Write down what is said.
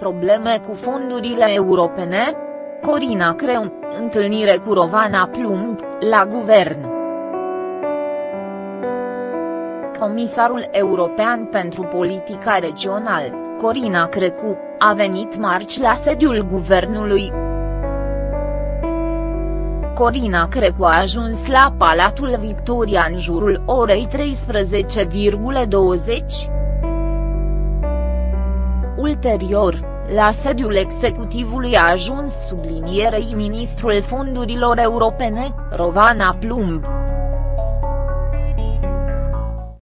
probleme cu fondurile europene? Corina Creun, întâlnire cu Rovana Plumb, la guvern. Comisarul european pentru politica regională, Corina Crețu, a venit marți la sediul guvernului. Corina Crețu a ajuns la Palatul Victoria în jurul orei 13:20. Ulterior, la sediul executivului a ajuns sublinierei ministrul fondurilor europene, Rovana Plumb.